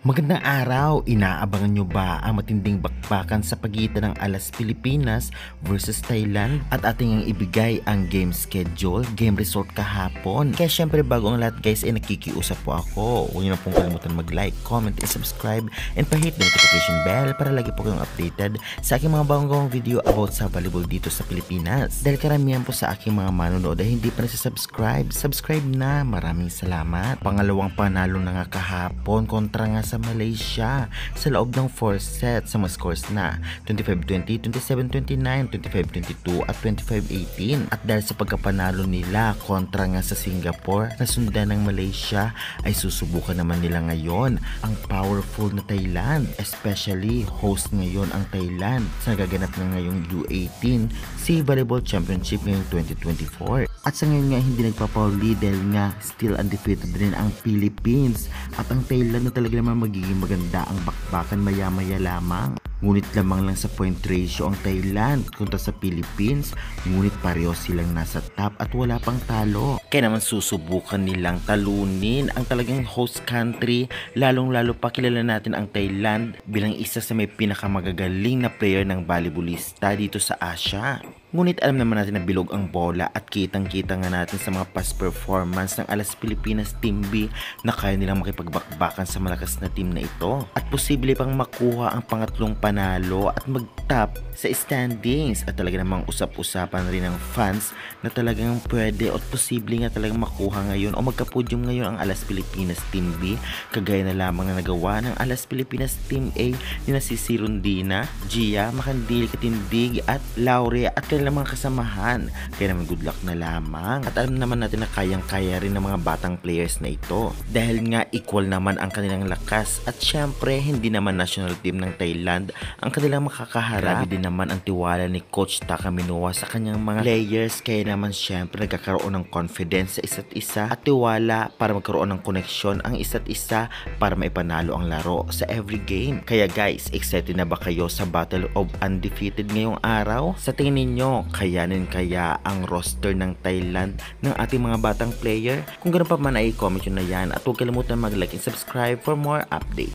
Magandang araw! Inaabangan nyo ba ang matinding bakbakan sa pagitan ng Alas Pilipinas versus Thailand? At ating ang ibigay ang game schedule, game result kahapon. Kaya syempre bago ang lahat guys ay nakikiusap po ako. Huwag nyo na pong kalimutan mag-like, comment, and subscribe and pa-hit the notification bell para lagi po kayong updated sa aking mga bagong video about sa volleyball dito sa Pilipinas. Dahil karamihan po sa aking mga manonood ay hindi pa subscribe na. Maraming salamat. Pangalawang panalo na nga kahapon kontra nga sa Malaysia sa loob ng 4 sets sa mga scores na 25-20, 27-29, 25-22 at 25-18. At dahil sa pagkapanalo nila kontra nga sa Singapore na sundan ng Malaysia ay susubukan naman nila ngayon ang powerful na Thailand, especially host ngayon ang Thailand sa nagaganap na ngayong U18 SEA Volleyball Championship ngayong 2024. At sa ngayon nga hindi nagpapauli dahil nga still undefeated din ang Philippines at ang Thailand na talaga naman magiging maganda ang bakbakan maya-maya lamang. Ngunit lamang lang sa point ratio ang Thailand kontra sa Philippines, ngunit pareho silang nasa top at wala pang talo. Kaya naman susubukan nilang talunin ang talagang host country, lalong-lalo pa kilala natin ang Thailand bilang isa sa may pinakamagagaling na player ng volleyballista dito sa Asia. Ngunit alam naman natin na bilog ang bola at kitang-kita nga natin sa mga past performance ng Alas Pilipinas Team B na kaya nilang makipagbakbakan sa malakas na team na ito. At posible pang makuha ang pangatlong panalo at mag-top sa standings. At talaga namang usap-usapan rin ng fans na talagang pwede at posible nga talagang makuha ngayon o magka-podium ngayon ang Alas Pilipinas Team B. Kagaya na lamang na nagawa ng Alas Pilipinas Team A ni na si Rondina, Gia, Makandili, Katindig at Laure at mga kasamahan. Kaya naman good luck na lamang. At alam naman natin na kayang-kaya rin ng mga batang players na ito. Dahil nga equal naman ang kanilang lakas at syempre hindi naman national team ng Thailand ang kanilang makakaharap. Grabe din naman ang tiwala ni Coach Takaminuwa sa kanyang mga players. Kaya naman syempre nagkakaroon ng confidence sa isa't isa at tiwala para magkaroon ng koneksyon ang isa't isa para maipanalo ang laro sa every game. Kaya guys, excited na ba kayo sa Battle of Undefeated ngayong araw? Sa tingin ninyo, kayanin kaya ang roster ng Thailand ng ating mga batang player? Kung ganoon pa man ay comment nyo na yan at huwag kalimutan mag-like and subscribe for more updates.